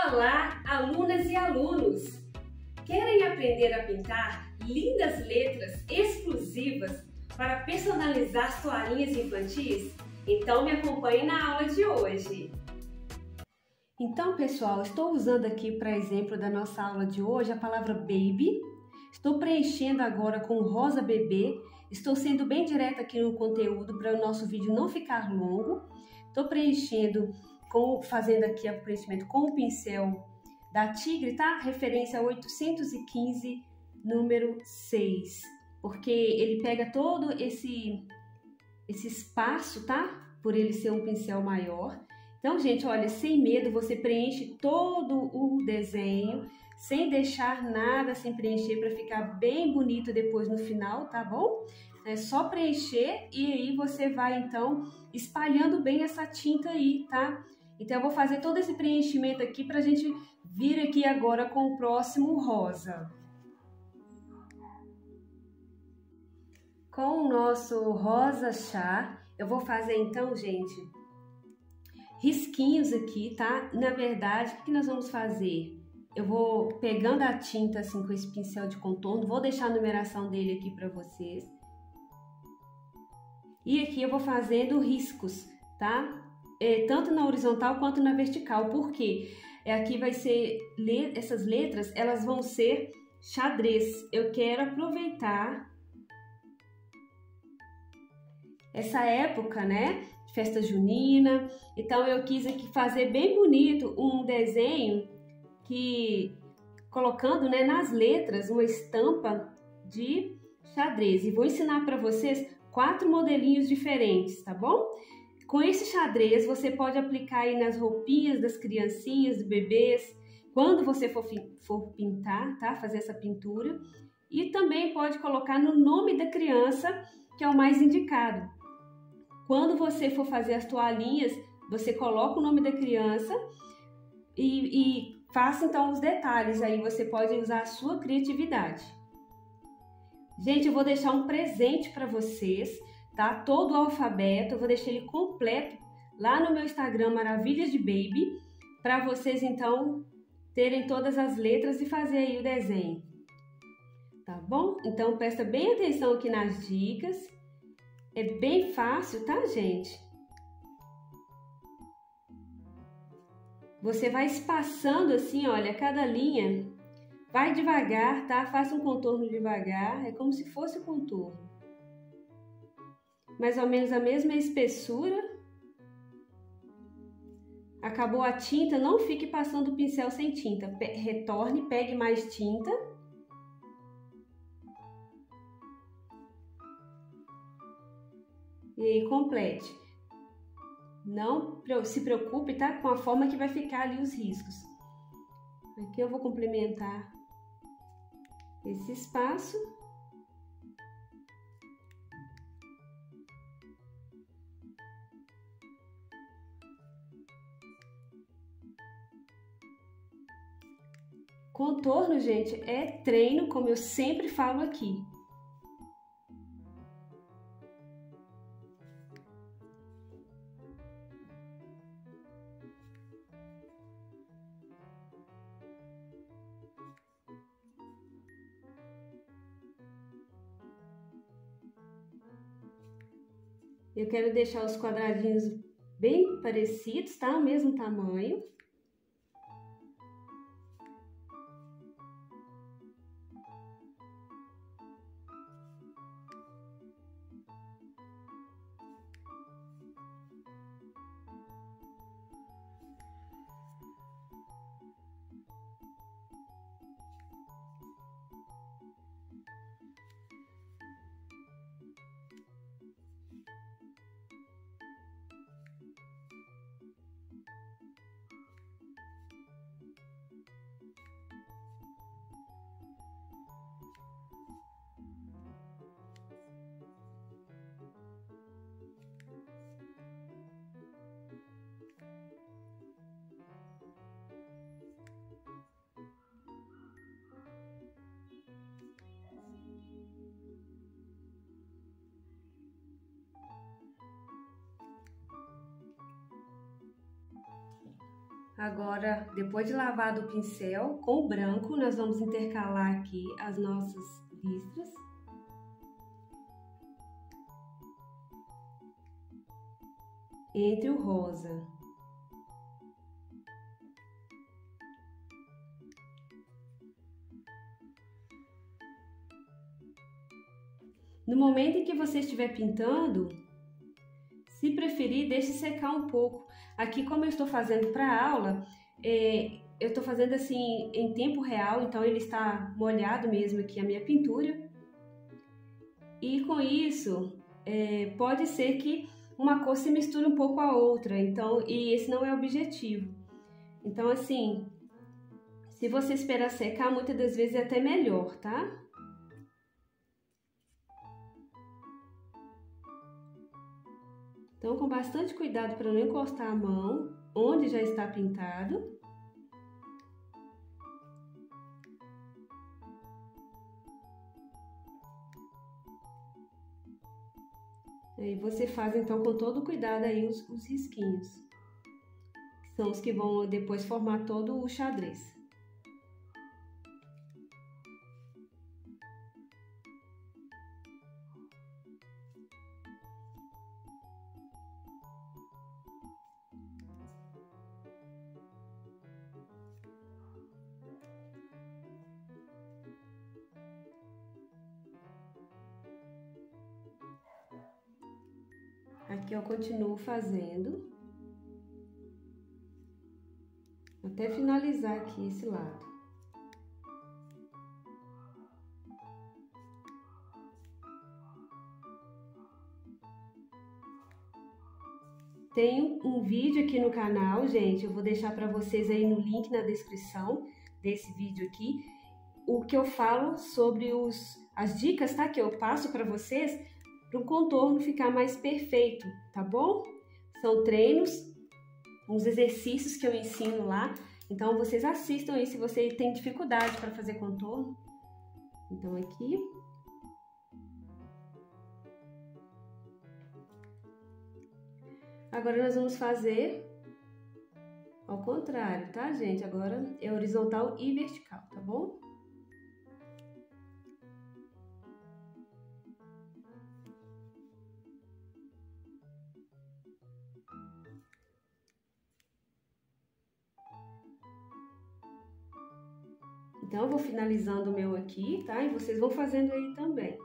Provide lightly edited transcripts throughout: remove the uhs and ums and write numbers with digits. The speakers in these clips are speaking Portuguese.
Olá, alunas e alunos! Querem aprender a pintar lindas letras exclusivas para personalizar toalhinhas infantis? Então me acompanhe na aula de hoje! Então, pessoal, estou usando aqui para exemplo da nossa aula de hoje a palavra baby. Estou preenchendo agora com rosa bebê. Estou sendo bem direta aqui no conteúdo para o nosso vídeo não ficar longo. Estou preenchendo, fazendo aqui o preenchimento com o pincel da Tigre, tá? Referência 815, número 6. Porque ele pega todo esse espaço, tá? Por ele ser um pincel maior. Então, gente, olha, sem medo, você preenche todo o desenho, sem deixar nada sem preencher, para ficar bem bonito depois no final, tá bom? É só preencher e aí você vai, então, espalhando bem essa tinta aí, tá? Então, eu vou fazer todo esse preenchimento aqui pra gente vir aqui agora com o próximo rosa. Com o nosso rosa chá, eu vou fazer, então, gente, risquinhos aqui, tá? Na verdade, o que nós vamos fazer? Eu vou pegando a tinta assim com esse pincel de contorno, vou deixar a numeração dele aqui para vocês. E aqui eu vou fazendo riscos, tá? Tanto na horizontal quanto na vertical, porque aqui vai ser, essas letras, elas vão ser xadrez. Eu quero aproveitar essa época, né? Festa junina, então eu quis aqui fazer bem bonito um desenho que colocando, né, nas letras uma estampa de xadrez, e vou ensinar para vocês 4 modelinhos diferentes, tá bom? Com esse xadrez você pode aplicar aí nas roupinhas das criancinhas, dos bebês, quando você for pintar, tá? Fazer essa pintura, e também pode colocar no nome da criança, que é o mais indicado. Quando você for fazer as toalhinhas, você coloca o nome da criança e faça então os detalhes, aí você pode usar a sua criatividade. Gente, eu vou deixar um presente para vocês, tá? Todo o alfabeto, eu vou deixar ele completo lá no meu Instagram, Maravilhas de Baby, para vocês então terem todas as letras e fazer aí o desenho. Tá bom? Então presta bem atenção aqui nas dicas. É bem fácil, tá, gente? Você vai espaçando assim, olha, cada linha. Vai devagar, tá? Faça um contorno devagar, é como se fosse o contorno. Mais ou menos a mesma espessura. Acabou a tinta, não fique passando o pincel sem tinta. Retorne, pegue mais tinta. E aí, complete. Não se preocupe, tá? Com a forma que vai ficar ali os riscos. Aqui eu vou complementar esse espaço. Contorno, gente, é treino, como eu sempre falo aqui. Eu quero deixar os quadradinhos bem parecidos, tá? O mesmo tamanho. Agora, depois de lavado o pincel, com o branco, nós vamos intercalar aqui as nossas listras. Entre o rosa. No momento em que você estiver pintando, se preferir, deixe secar um pouco. Aqui, como eu estou fazendo para aula, eu estou fazendo assim em tempo real, então ele está molhado mesmo aqui a minha pintura. E com isso, pode ser que uma cor se misture um pouco à outra, então, e esse não é o objetivo. Então, assim, se você esperar secar, muitas das vezes é até melhor, tá? Então, com bastante cuidado para não encostar a mão onde já está pintado. Aí você faz então com todo cuidado aí os risquinhos, que são os que vão depois formar todo o xadrez. Aqui eu continuo fazendo até finalizar aqui esse lado. Tem um vídeo aqui no canal, gente, eu vou deixar para vocês aí no link na descrição desse vídeo aqui, o que eu falo sobre as dicas, tá? Que eu passo para vocês para o contorno ficar mais perfeito, tá bom? São treinos, uns exercícios que eu ensino lá, então vocês assistam aí se você tem dificuldade para fazer contorno. Então aqui. Agora nós vamos fazer ao contrário, tá, gente? Agora é horizontal e vertical, tá bom? Então, eu vou finalizando o meu aqui, tá? E vocês vão fazendo aí também.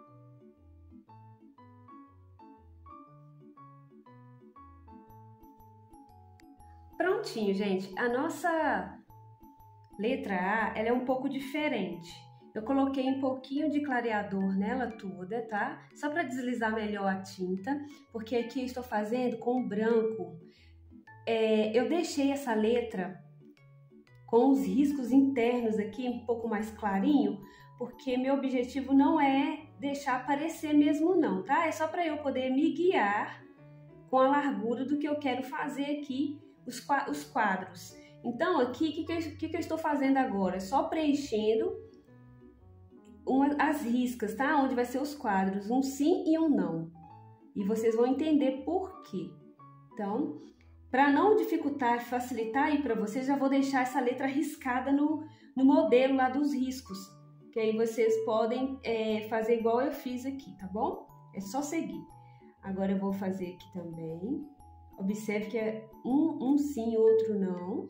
Prontinho, gente. A nossa letra A, ela é um pouco diferente. Eu coloquei um pouquinho de clareador nela toda, tá? Só para deslizar melhor a tinta, porque aqui eu estou fazendo com branco. Eu deixei essa letra com os riscos internos aqui um pouco mais clarinho, porque meu objetivo não é deixar aparecer mesmo não, tá? É só para eu poder me guiar com a largura do que eu quero fazer aqui, os quadros. Então aqui, o que eu estou fazendo agora? Só preenchendo as riscas, tá? Onde vai ser os quadros, um sim e um não. E vocês vão entender por quê. Então, para não dificultar, facilitar aí para vocês, já vou deixar essa letra riscada no modelo lá dos riscos, que aí vocês podem fazer igual eu fiz aqui, tá bom? É só seguir. Agora eu vou fazer aqui também. Observe que é um sim, outro não.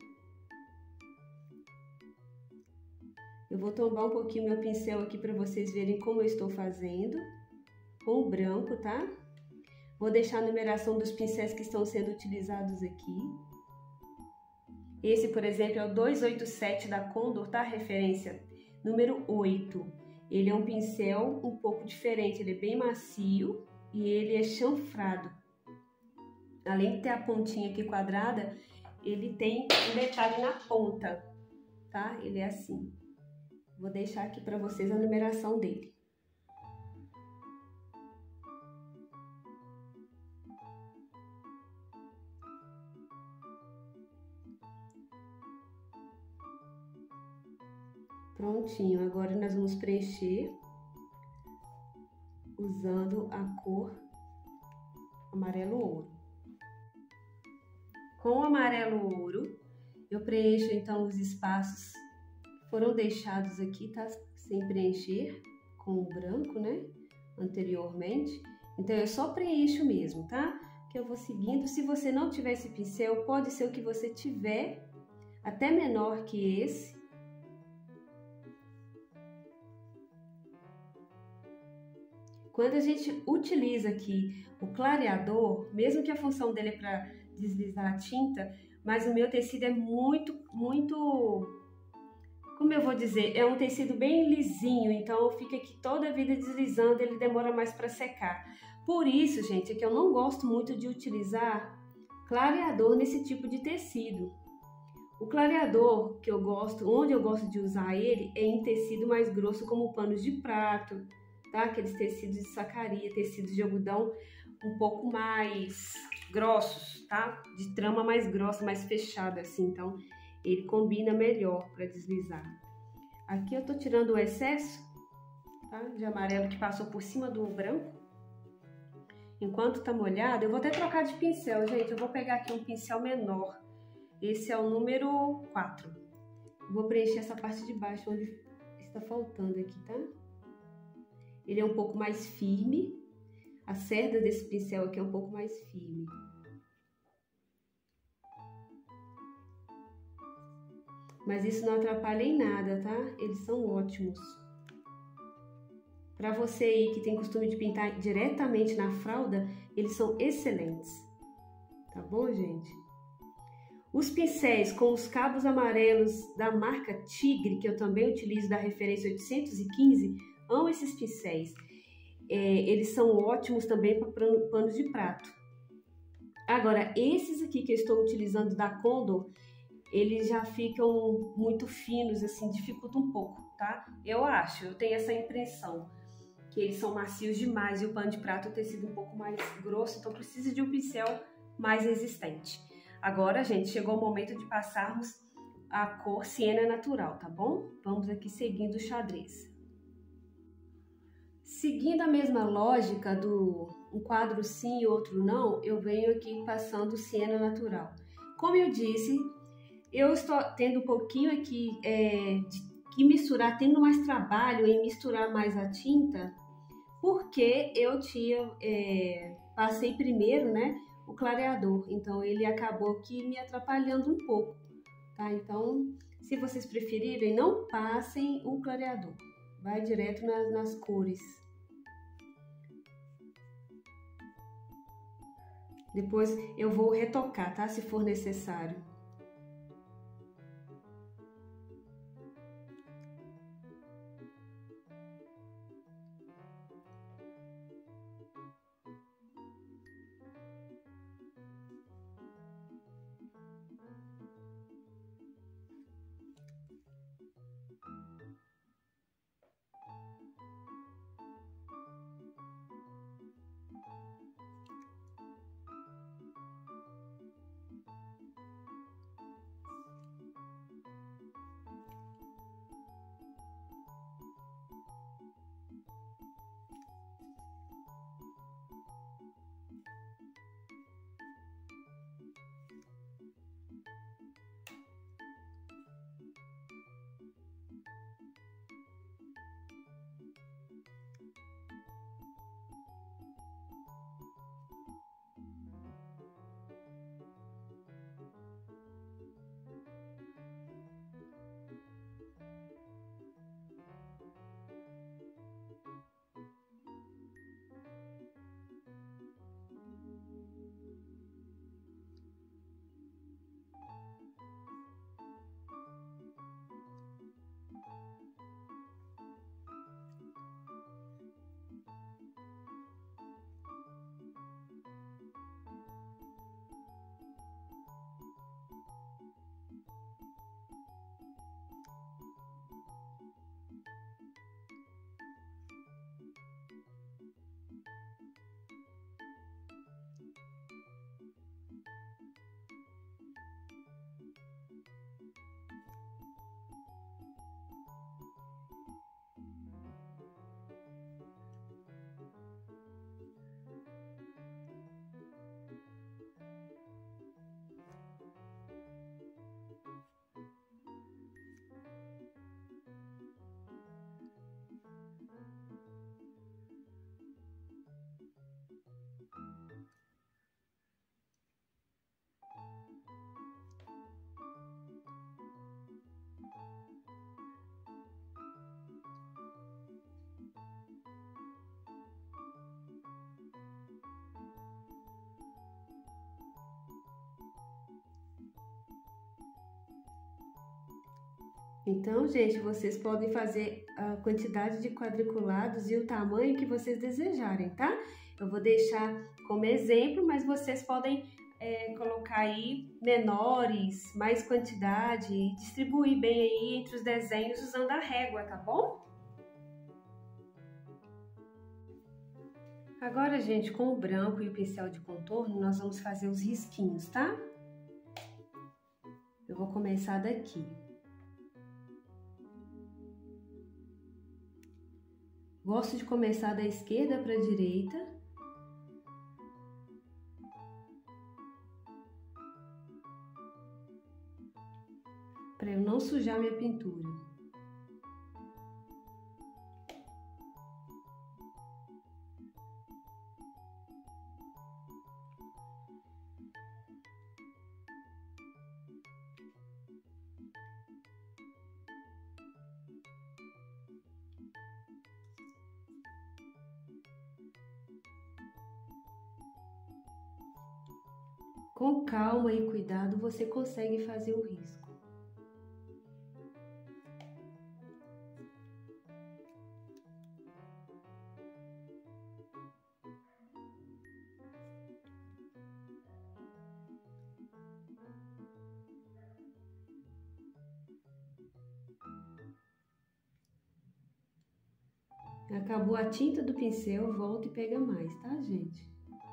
Eu vou tombar um pouquinho meu pincel aqui para vocês verem como eu estou fazendo, com o branco, tá? Vou deixar a numeração dos pincéis que estão sendo utilizados aqui. Esse, por exemplo, é o 287 da Condor, tá? Referência número 8. Ele é um pincel um pouco diferente, ele é bem macio e ele é chanfrado. Além de ter a pontinha aqui quadrada, ele tem um detalhe na ponta, tá? Ele é assim. Vou deixar aqui para vocês a numeração dele. Prontinho, agora nós vamos preencher usando a cor amarelo ouro. Com o amarelo ouro, Eu preencho então os espaços que foram deixados aqui, tá? Sem preencher com o branco, né? Anteriormente. Então eu só preencho mesmo, tá? Que eu vou seguindo. Se você não tiver esse pincel, pode ser o que você tiver, até menor que esse. Quando a gente utiliza aqui o clareador, mesmo que a função dele é para deslizar a tinta, mas o meu tecido é muito, como eu vou dizer, é um tecido bem lisinho, então fica aqui toda a vida deslizando, ele demora mais para secar. Por isso, gente, é que eu não gosto muito de utilizar clareador nesse tipo de tecido. O clareador que eu gosto, onde eu gosto de usar ele, é em tecido mais grosso, como panos de prato, tá? Aqueles tecidos de sacaria, tecidos de algodão um pouco mais grossos, tá? De trama mais grossa, mais fechada assim, então ele combina melhor para deslizar. Aqui eu tô tirando o excesso, tá? De amarelo que passou por cima do branco. Enquanto tá molhado, eu vou até trocar de pincel, gente. Eu vou pegar aqui um pincel menor. Esse é o número 4. Vou preencher essa parte de baixo onde está faltando aqui, tá? Ele é um pouco mais firme. A cerda desse pincel aqui é um pouco mais firme. Mas isso não atrapalha em nada, tá? Eles são ótimos. Para você aí que tem costume de pintar diretamente na fralda, eles são excelentes. Tá bom, gente? Os pincéis com os cabos amarelos da marca Tigre, que eu também utilizo da referência 815, amo esses pincéis. Eles são ótimos também para panos de prato. Agora, esses aqui que eu estou utilizando da Condor, eles já ficam muito finos, assim, dificulta um pouco, tá? Eu tenho essa impressão, que eles são macios demais e o pano de prato o tecido um pouco mais grosso, então precisa de um pincel mais resistente. Agora, gente, chegou o momento de passarmos a cor siena natural, tá bom? Vamos aqui seguindo o xadrez. Seguindo a mesma lógica do um quadro sim e outro não, eu venho aqui passando siena natural. Como eu disse, eu estou tendo um pouquinho aqui de misturar, tendo mais trabalho em misturar mais a tinta, porque eu passei primeiro, né, o clareador, então ele acabou aqui me atrapalhando um pouco, tá? Então, se vocês preferirem, não passem o clareador, vai direto nas cores. Depois eu vou retocar, tá? Se for necessário. Então, gente, vocês podem fazer a quantidade de quadriculados e o tamanho que vocês desejarem, tá? Eu vou deixar como exemplo, mas vocês podem colocar aí menores, mais quantidade e distribuir bem aí entre os desenhos usando a régua, tá bom? Agora, gente, com o branco e o pincel de contorno, nós vamos fazer os risquinhos, tá? Eu vou começar daqui. Gosto de começar da esquerda para a direita. Para eu não sujar minha pintura. Com calma e cuidado, você consegue fazer o risco. Acabou a tinta do pincel, volta e pega mais, tá, gente?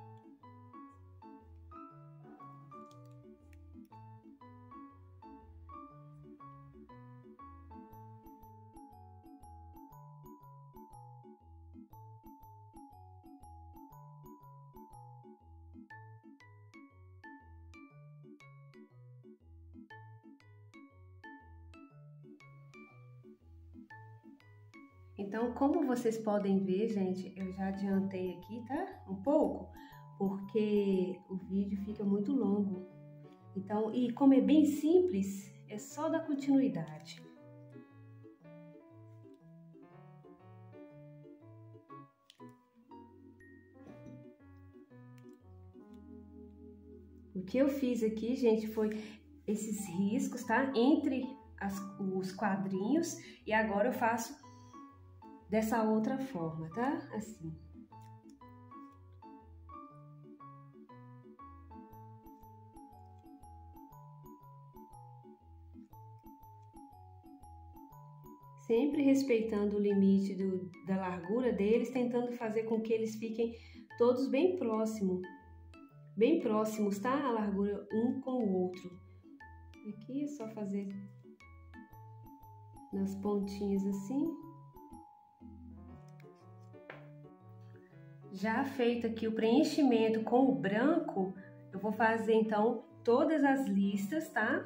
Então, como vocês podem ver, gente, eu já adiantei aqui, tá? Um pouco, porque o vídeo fica muito longo. Então, e como é bem simples, é só dar continuidade. O que eu fiz aqui, gente, foi esses riscos, tá? Entre os quadrinhos, e agora eu faço dessa outra forma, tá? Assim. Sempre respeitando o limite da largura deles, tentando fazer com que eles fiquem todos bem próximos, tá? A largura um com o outro. Aqui é só fazer nas pontinhas assim. Já feito aqui o preenchimento com o branco, eu vou fazer então todas as listas, tá?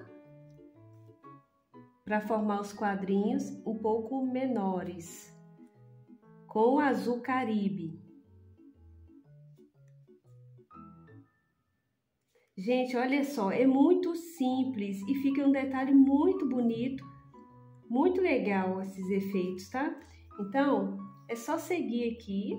Para formar os quadrinhos um pouco menores, com o azul Caribe. Gente, olha só, é muito simples e fica um detalhe muito bonito, muito legal esses efeitos, tá? Então, é só seguir aqui.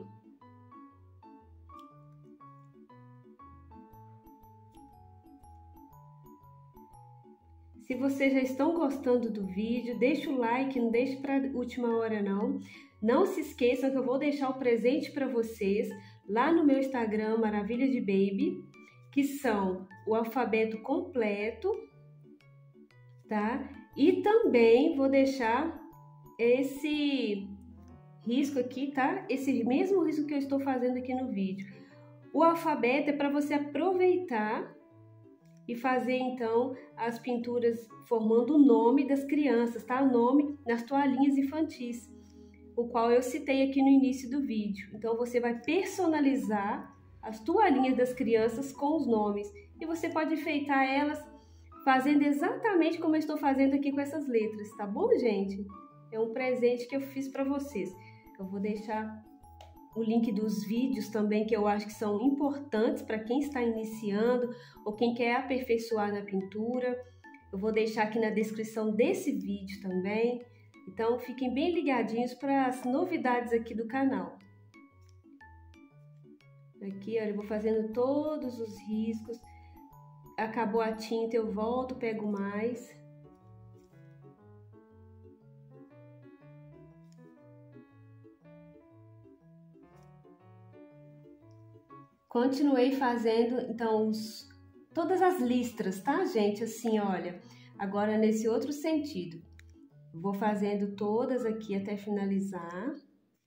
Se vocês já estão gostando do vídeo, deixa o like, não deixe para última hora não. Não se esqueçam que eu vou deixar o presente para vocês lá no meu Instagram, Maravilha de Baby, que são o alfabeto completo, tá? E também vou deixar esse risco aqui, tá? Esse mesmo risco que eu estou fazendo aqui no vídeo. O alfabeto é para você aproveitar e fazer então as pinturas formando o nome das crianças, tá? O nome nas toalhinhas infantis, o qual eu citei aqui no início do vídeo. Então você vai personalizar as toalhinhas das crianças com os nomes e você pode enfeitar elas fazendo exatamente como eu estou fazendo aqui com essas letras, tá bom, gente? É um presente que eu fiz para vocês. Eu vou deixar o link dos vídeos também, que eu acho que são importantes para quem está iniciando ou quem quer aperfeiçoar na pintura. Eu vou deixar aqui na descrição desse vídeo também. Então, fiquem bem ligadinhos para as novidades aqui do canal. Aqui, olha, eu vou fazendo todos os riscos. Acabou a tinta, eu volto, pego mais. Continuei fazendo, então, todas as listras, tá, gente? Assim, olha, agora nesse outro sentido. Vou fazendo todas aqui até finalizar.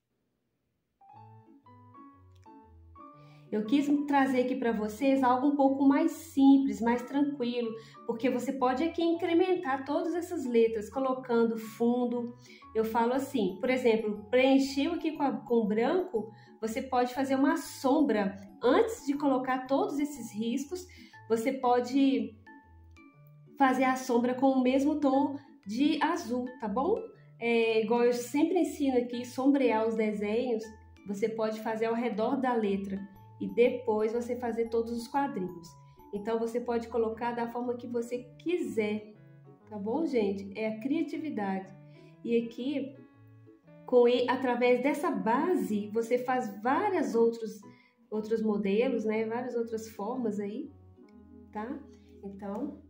Eu quis trazer aqui para vocês algo um pouco mais simples, mais tranquilo, porque você pode aqui incrementar todas essas letras, colocando fundo. Eu falo assim, por exemplo, preencheu aqui com branco, você pode fazer uma sombra. Antes de colocar todos esses riscos, você pode fazer a sombra com o mesmo tom de azul, tá bom? Igual eu sempre ensino aqui, sombrear os desenhos, você pode fazer ao redor da letra. E depois você fazer todos os quadrinhos. Então, você pode colocar da forma que você quiser, tá bom, gente? É a criatividade. E aqui, através dessa base, você faz vários outros modelos, né? Várias outras formas aí, tá? Então,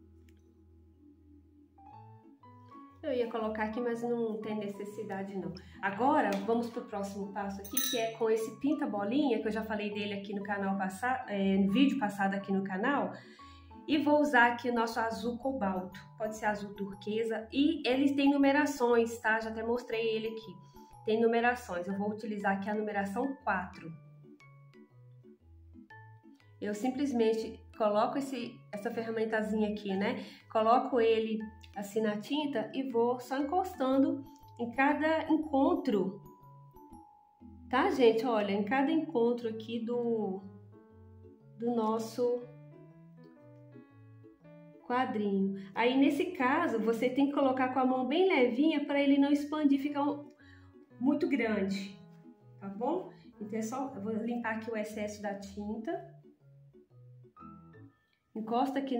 eu ia colocar aqui, mas não tem necessidade não. Agora, vamos para o próximo passo aqui, que é com esse pinta-bolinha, que eu já falei dele aqui no canal passado, no vídeo passado aqui no canal. E vou usar aqui o nosso azul cobalto, pode ser azul turquesa, e ele tem numerações, tá? Já até mostrei ele aqui. Tem numerações, eu vou utilizar aqui a numeração 4. Eu simplesmente coloco essa ferramentazinha aqui, né? Coloco ele assim na tinta e vou só encostando em cada encontro, tá, gente? Olha, em cada encontro aqui do nosso quadrinho. Aí, nesse caso, você tem que colocar com a mão bem levinha para ele não expandir, ficar muito grande, tá bom? Então, eu vou limpar aqui o excesso da tinta. Encosta aqui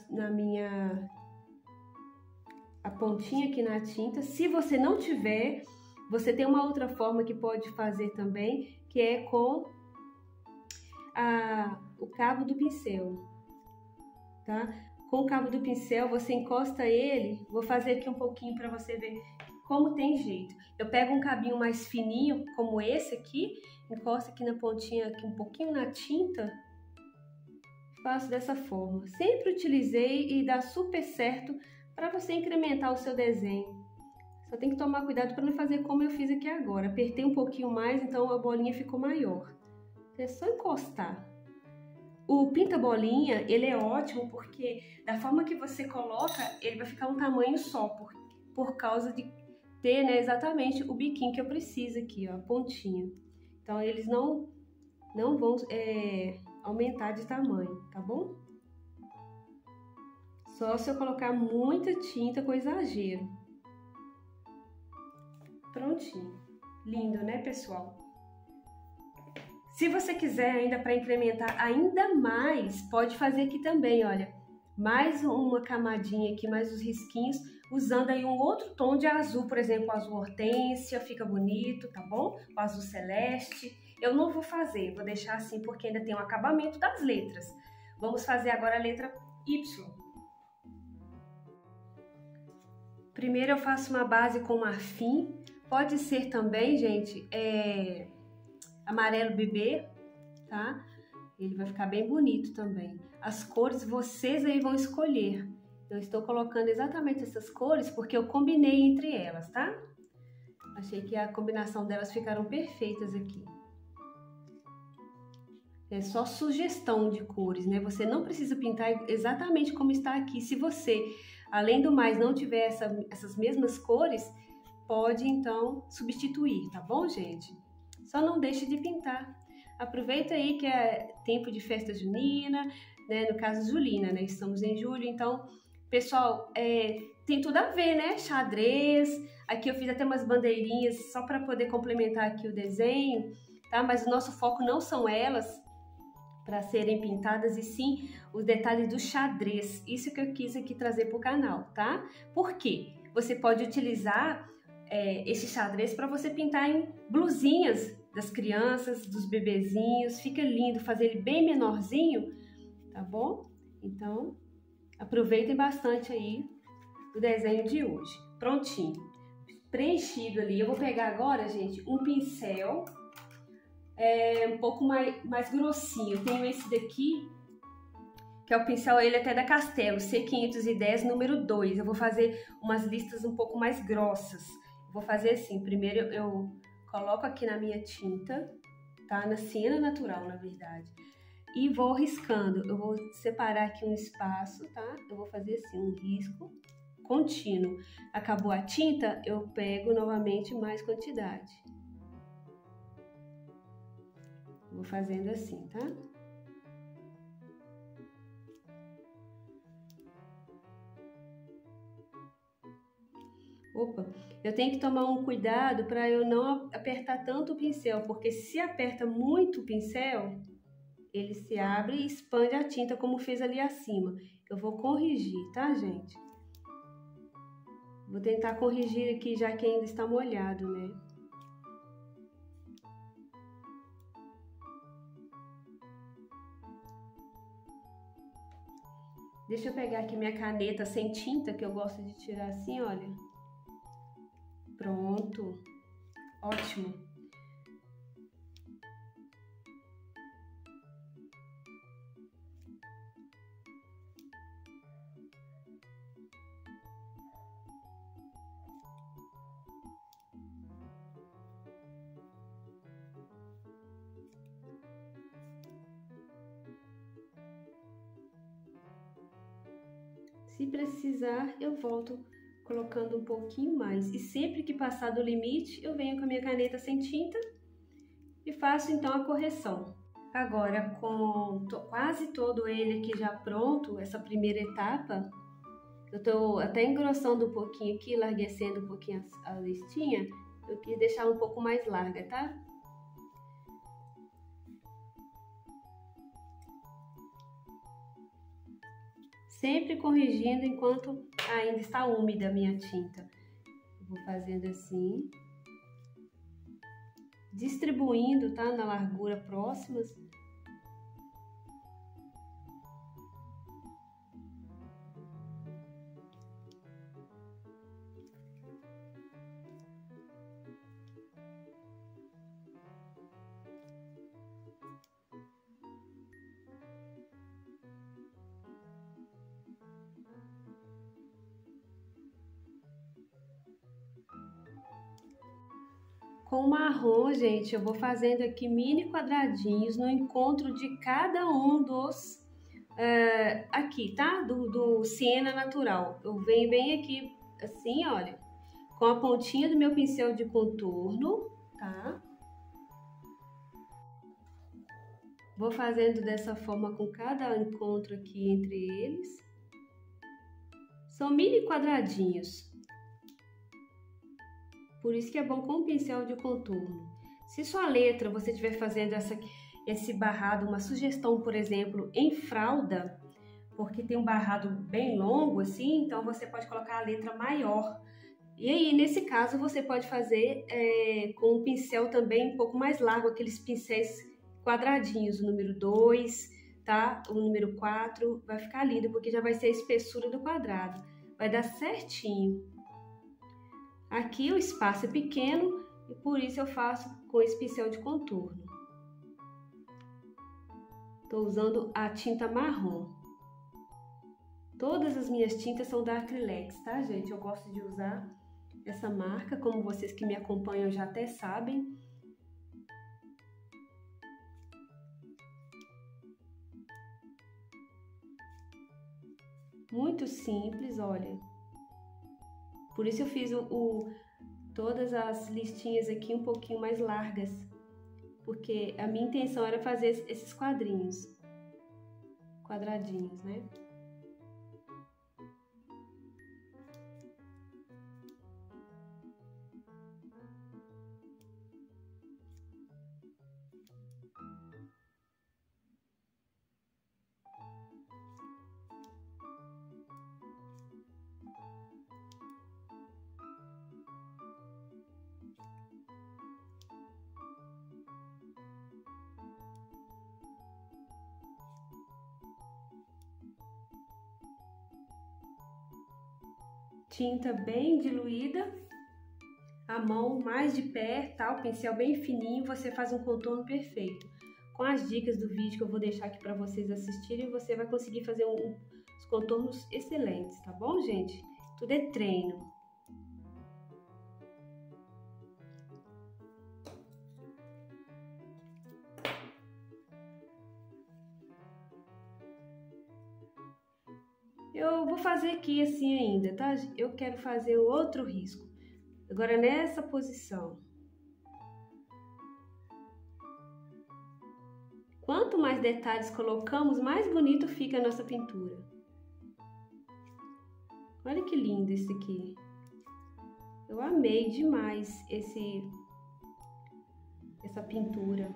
a pontinha aqui na tinta. Se você não tiver, você tem uma outra forma que pode fazer também, que é com o cabo do pincel, tá? Com o cabo do pincel, você encosta ele. Vou fazer aqui um pouquinho para você ver como tem jeito. Eu pego um cabinho mais fininho, como esse aqui, encosto aqui na pontinha, aqui um pouquinho na tinta. Faço dessa forma. Sempre utilizei e dá super certo para você incrementar o seu desenho. Só tem que tomar cuidado para não fazer como eu fiz aqui agora. Apertei um pouquinho mais, então a bolinha ficou maior. É só encostar. O pinta-bolinha, ele é ótimo porque da forma que você coloca, ele vai ficar um tamanho só, por causa de ter, né, exatamente o biquinho que eu preciso aqui, ó, a pontinha. Então, eles não vão aumentar de tamanho, tá bom? Só se eu colocar muita tinta com exagero. Prontinho. Lindo, né, pessoal? Se você quiser ainda para incrementar ainda mais, pode fazer aqui também, olha. Mais uma camadinha aqui, mais os risquinhos, usando aí um outro tom de azul, por exemplo, o azul hortênsia, fica bonito, tá bom? O azul celeste. Eu não vou fazer, vou deixar assim porque ainda tem o acabamento das letras. Vamos fazer agora a letra Y. Primeiro eu faço uma base com marfim, pode ser também, gente, amarelo bebê, tá? Ele vai ficar bem bonito também. As cores vocês aí vão escolher. Eu estou colocando exatamente essas cores porque eu combinei entre elas, tá? Achei que a combinação delas ficaram perfeitas aqui. É só sugestão de cores, né? Você não precisa pintar exatamente como está aqui. Se você, além do mais, não tiver essas mesmas cores, pode então substituir, tá bom, gente? Só não deixe de pintar. Aproveita aí que é tempo de festa junina, né? No caso, julina, né? Estamos em julho, então, pessoal, tem tudo a ver, né? Xadrez. Aqui eu fiz até umas bandeirinhas só para poder complementar aqui o desenho, tá? Mas o nosso foco não são elas para serem pintadas, e sim os detalhes do xadrez. Isso que eu quis aqui trazer para o canal, tá? Por quê? Você pode utilizar esse xadrez para você pintar em blusinhas das crianças, dos bebezinhos. Fica lindo, fazer ele bem menorzinho, tá bom? Então, aproveitem bastante aí o desenho de hoje. Prontinho. Preenchido ali. Eu vou pegar agora, gente, um pincel um pouco mais grossinho. Eu tenho esse daqui, que é o pincel, ele até da Castelo, C510, número 2. Eu vou fazer umas listas um pouco mais grossas. Vou fazer assim, primeiro eu coloco aqui na minha tinta, tá? Na siena natural, na verdade. E vou riscando. Eu vou separar aqui um espaço, tá? Eu vou fazer assim, um risco contínuo. Acabou a tinta, eu pego novamente mais quantidade. Vou fazendo assim, tá? Opa, eu tenho que tomar um cuidado para eu não apertar tanto o pincel, porque se aperta muito o pincel, ele se abre e expande a tinta como fez ali acima. Eu vou corrigir, tá, gente? Vou tentar corrigir aqui já que ainda está molhado, né? Deixa eu pegar aqui minha caneta sem tinta, que eu gosto de tirar assim, olha. Pronto. Ótimo. Se precisar, eu volto colocando um pouquinho mais. E sempre que passar do limite, eu venho com a minha caneta sem tinta e faço então a correção. Agora, com quase todo ele aqui já pronto, essa primeira etapa, eu tô até engrossando um pouquinho aqui, larguecendo um pouquinho a listinha. Eu quis deixar um pouco mais larga, tá? Sempre corrigindo enquanto ainda está úmida a minha tinta. Vou fazendo assim, distribuindo, tá? Na largura próximas. Com o marrom, gente, eu vou fazendo aqui mini quadradinhos no encontro de cada um dos aqui, tá? Do siena natural. Eu venho bem aqui, assim, olha, com a pontinha do meu pincel de contorno, tá? Vou fazendo dessa forma com cada encontro aqui entre eles. São mini quadradinhos. Por isso que é bom com o pincel de contorno. Se sua letra você estiver fazendo esse barrado, uma sugestão, por exemplo, em fralda, porque tem um barrado bem longo assim, então você pode colocar a letra maior. E aí, nesse caso, você pode fazer com um pincel também um pouco mais largo, aqueles pincéis quadradinhos, o número 2, tá? O número 4, vai ficar lindo, porque já vai ser a espessura do quadrado. Vai dar certinho. Aqui o espaço é pequeno e por isso eu faço com esse pincel de contorno. Estou usando a tinta marrom. Todas as minhas tintas são da Acrylex, tá, gente? Eu gosto de usar essa marca, como vocês que me acompanham já até sabem. Muito simples, olha. Por isso eu fiz todas as listinhas aqui um pouquinho mais largas, porque a minha intenção era fazer esses quadradinhos, né? Tinta bem diluída. a mão mais de perto, tá? O pincel bem fininho, você faz um contorno perfeito. Com as dicas do vídeo que eu vou deixar aqui para vocês assistirem, você vai conseguir fazer os contornos excelentes, tá bom, gente? Tudo é treino. Eu vou fazer aqui assim ainda, tá? Eu quero fazer o outro risco. Agora nessa posição. Quanto mais detalhes colocamos, mais bonito fica a nossa pintura. Olha que lindo esse aqui. Eu amei demais essa pintura.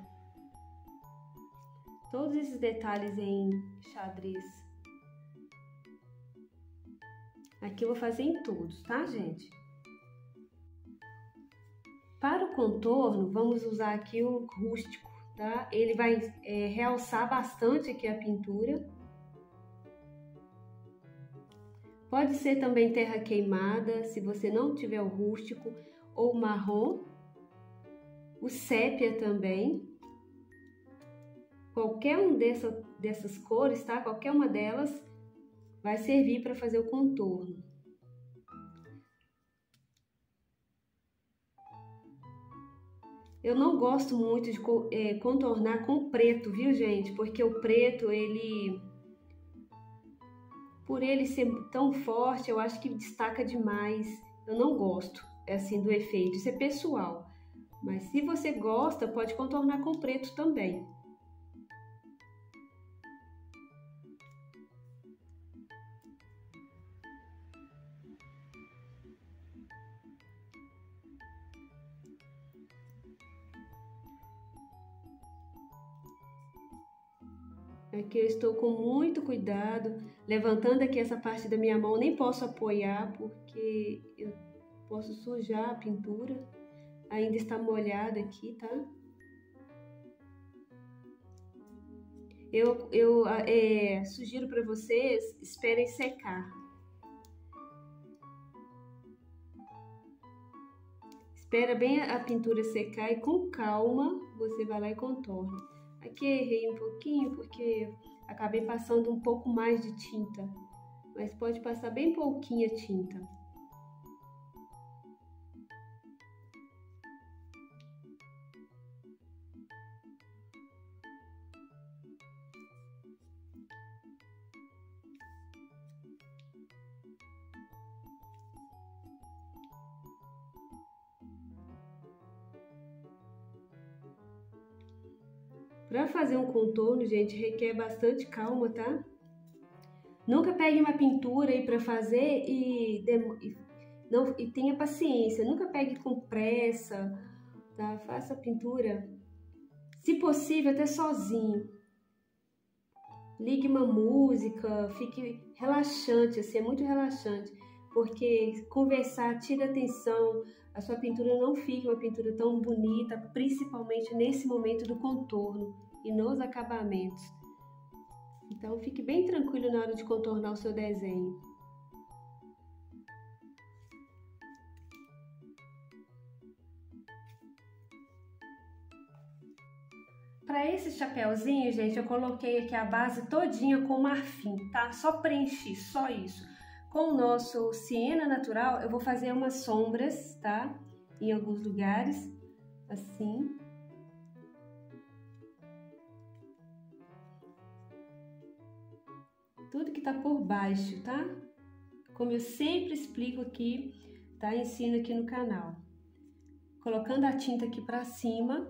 Todos esses detalhes em xadrez. Aqui eu vou fazer em todos, tá, gente? Para o contorno, vamos usar aqui o rústico, tá? Ele vai realçar bastante aqui a pintura. Pode ser também terra queimada, se você não tiver o rústico, ou marrom. O sépia também. Qualquer um dessas cores, tá? Qualquer uma delas vai servir para fazer o contorno. Eu não gosto muito de contornar com preto, viu, gente? Porque o preto, por ele ser tão forte, eu acho que destaca demais. Eu não gosto, assim, do efeito. Isso é pessoal. Mas se você gosta, pode contornar com preto também. Aqui eu estou com muito cuidado, levantando aqui essa parte da minha mão, nem posso apoiar porque eu posso sujar a pintura, ainda está molhada aqui, tá? Eu sugiro para vocês, esperem secar. Espera bem a pintura secar e com calma você vai lá e contorna. Aqui errei um pouquinho porque acabei passando um pouco mais de tinta, mas pode passar bem pouquinha tinta. Para fazer um contorno, gente, requer bastante calma, tá? Nunca pegue uma pintura aí para fazer e tenha paciência. Nunca pegue com pressa, tá? Faça a pintura, se possível, até sozinho. Ligue uma música, fique relaxante, assim, é muito relaxante. Porque conversar tira atenção, a sua pintura não fica uma pintura tão bonita, principalmente nesse momento do contorno e nos acabamentos. Então fique bem tranquilo na hora de contornar o seu desenho. Para esse chapéuzinho, gente, eu coloquei aqui a base todinha com marfim, tá? Só preenchi, só isso. Com o nosso siena natural, eu vou fazer umas sombras, tá? Em alguns lugares, assim. Tudo que tá por baixo, tá? Como eu sempre explico aqui, tá? Ensino aqui no canal. Colocando a tinta aqui pra cima.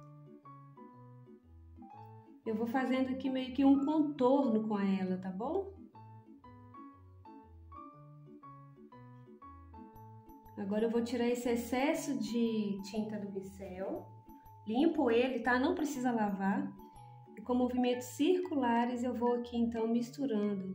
Eu vou fazendo aqui meio que um contorno com ela, tá bom? Agora eu vou tirar esse excesso de tinta do pincel, limpo ele, tá? Não precisa lavar. E com movimentos circulares eu vou aqui então misturando.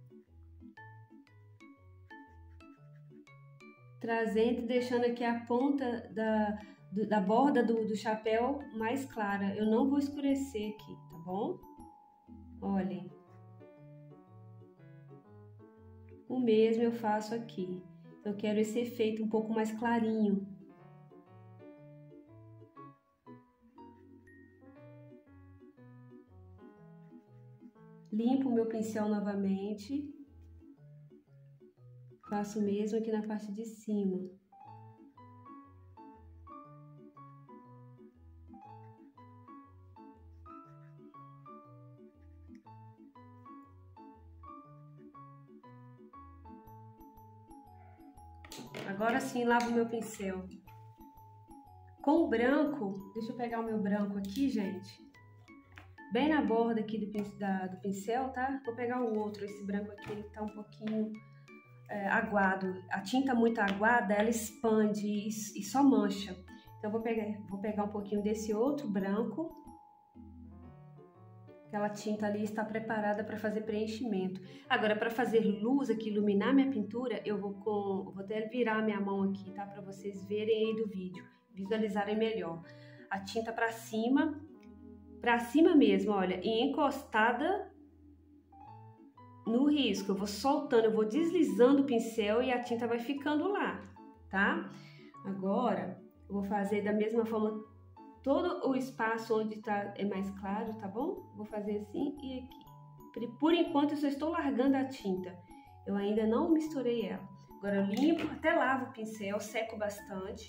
Trazendo e deixando aqui a ponta da borda do chapéu mais clara. Eu não vou escurecer aqui, tá bom? Olhem. O mesmo eu faço aqui. Eu quero esse efeito um pouco mais clarinho. Limpo o meu pincel novamente. Faço o mesmo aqui na parte de cima. Agora sim, lavo o meu pincel. Com o branco, deixa eu pegar o meu branco aqui, gente. Bem na borda aqui do pincel, tá? Vou pegar o outro, esse branco aqui, ele tá um pouquinho aguado. A tinta muito aguada, ela expande e só mancha. Então, vou pegar um pouquinho desse outro branco. Aquela tinta ali está preparada para fazer preenchimento. Agora, para fazer luz aqui, iluminar minha pintura, eu vou até virar a minha mão aqui, tá? Para vocês verem aí do vídeo, visualizarem melhor. A tinta para cima mesmo, olha, e encostada no risco. Eu vou soltando, eu vou deslizando o pincel e a tinta vai ficando lá, tá? Agora, eu vou fazer da mesma forma todo o espaço onde é mais claro, tá bom? Vou fazer assim e aqui. Por enquanto, eu só estou largando a tinta. Eu ainda não misturei ela. Agora eu limpo, até lavo o pincel, seco bastante.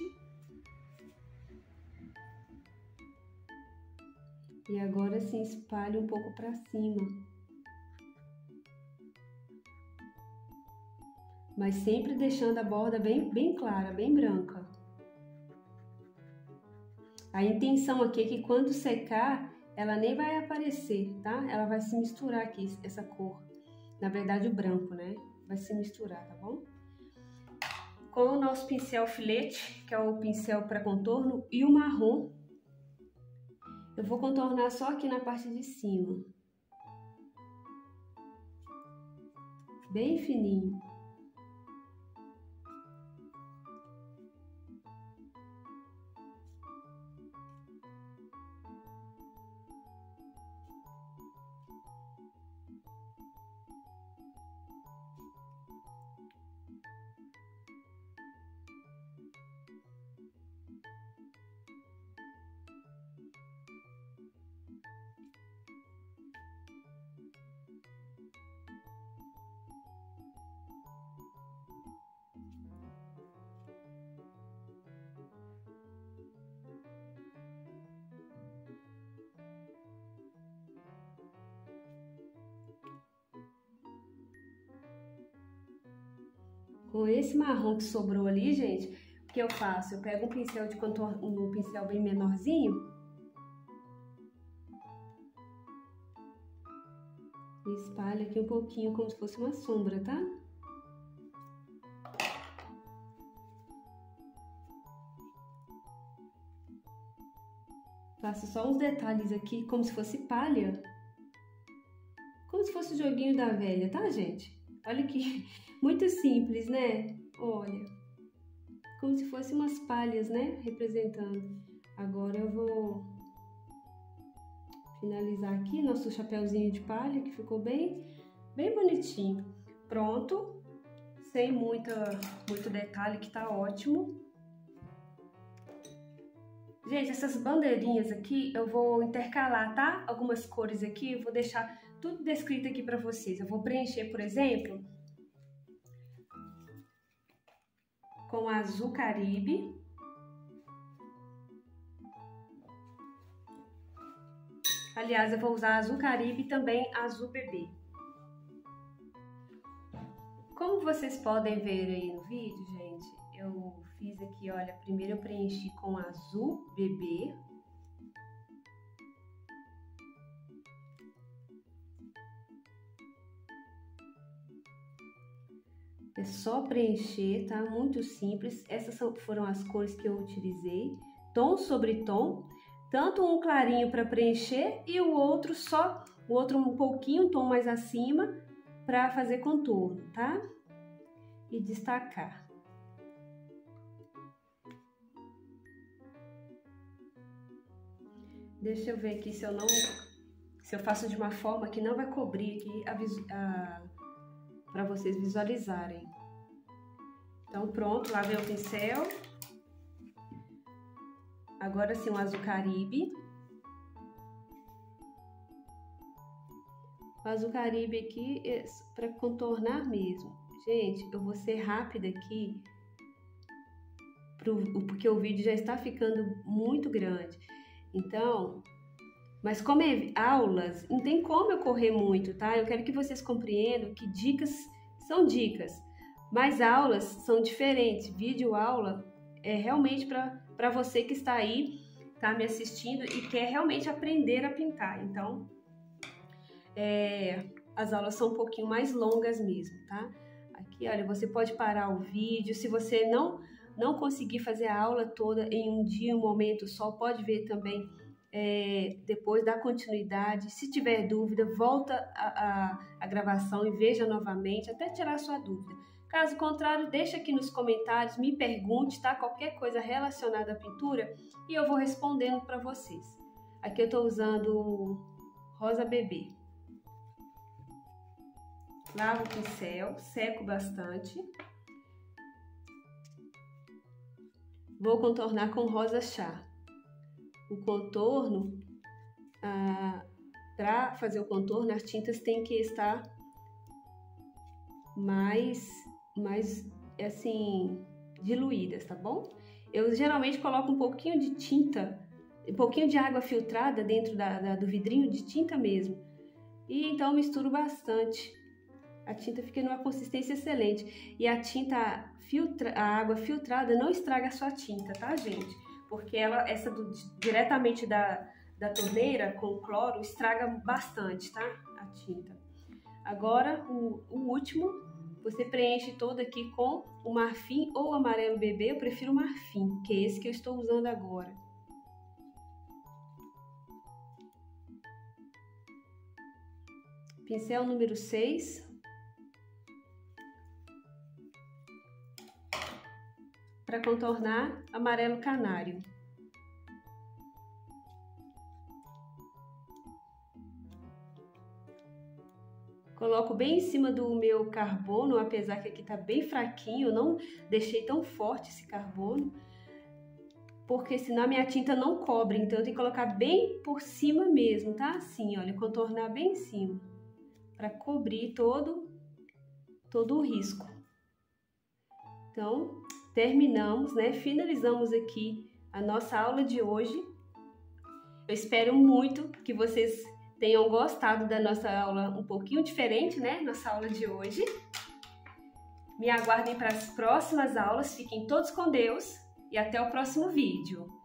E agora sim, espalho um pouco para cima. Mas sempre deixando a borda bem clara, bem branca. A intenção aqui é que quando secar, ela nem vai aparecer, tá? Ela vai se misturar aqui, essa cor. Na verdade, o branco, né? Vai se misturar, tá bom? Com o nosso pincel filete, que é o pincel para contorno, e o marrom, eu vou contornar só aqui na parte de cima. Bem fininho. Com esse marrom que sobrou ali, gente, o que eu faço? Eu pego um pincel de contorno, um pincel bem menorzinho e espalho aqui um pouquinho como se fosse uma sombra, tá? Faço só uns detalhes aqui como se fosse palha. Como se fosse o joguinho da velha, tá, gente? Olha que muito simples, né? Olha, como se fosse umas palhas, né? Representando. Agora eu vou finalizar aqui nosso chapéuzinho de palha, que ficou bem bonitinho. Pronto, sem muito detalhe, que tá ótimo. Gente, essas bandeirinhas aqui eu vou intercalar, tá? Algumas cores aqui, eu vou deixar tudo descrito aqui pra vocês. Eu vou preencher, por exemplo, com azul Caribe. Aliás, eu vou usar azul Caribe e também azul bebê. Como vocês podem ver aí no vídeo, gente, eu fiz aqui, olha, primeiro eu preenchi com azul bebê. É só preencher, tá? Muito simples. Essas foram as cores que eu utilizei. Tom sobre tom. Tanto um clarinho para preencher e o outro um pouquinho, um tom mais acima, para fazer contorno, tá? E destacar. Deixa eu ver aqui se eu faço de uma forma que não vai cobrir aqui para vocês visualizarem. Então pronto, lavei o pincel. Agora sim, o azul Caribe. O azul caribe aqui é para contornar mesmo. Gente, eu vou ser rápida aqui, porque o vídeo já está ficando muito grande. Então, mas como é aulas, não tem como eu correr muito, tá? Eu quero que vocês compreendam que dicas são dicas, mas aulas são diferentes. Vídeo aula é realmente para você que está aí, tá me assistindo e quer realmente aprender a pintar. Então, as aulas são um pouquinho mais longas mesmo, tá? Aqui, olha, você pode parar o vídeo. Se você não conseguir fazer a aula toda em um dia, um momento só, pode ver também depois, dar continuidade. Se tiver dúvida, volta a gravação e veja novamente, até tirar sua dúvida. Caso contrário, deixa aqui nos comentários, me pergunte, tá? Qualquer coisa relacionada à pintura e eu vou respondendo para vocês. Aqui eu estou usando rosa bebê. Lavo o pincel, seco bastante. Vou contornar com rosa chá. O contorno, para fazer o contorno, as tintas têm que estar mais assim, diluídas, tá bom? Eu geralmente coloco um pouquinho de tinta, um pouquinho de água filtrada dentro do vidrinho de tinta mesmo. E então misturo bastante. A tinta fica numa consistência excelente. E a água filtrada não estraga a sua tinta, tá, gente? Porque diretamente da torneira com cloro estraga bastante, tá? A tinta. Agora, o último, você preenche todo aqui com o marfim ou amarelo bebê. Eu prefiro o marfim, que é esse que eu estou usando agora. Pincel número 6. Para contornar, amarelo canário. Coloco bem em cima do meu carbono, apesar que aqui tá bem fraquinho, eu não deixei tão forte esse carbono, porque senão a minha tinta não cobre, então eu tenho que colocar bem por cima mesmo, tá? Assim, olha, contornar bem em cima, para cobrir todo o risco. Então, terminamos, né? Finalizamos aqui a nossa aula de hoje. Eu espero muito que vocês tenham gostado da nossa aula um pouquinho diferente, né? Nossa aula de hoje. Me aguardem para as próximas aulas. Fiquem todos com Deus e até o próximo vídeo.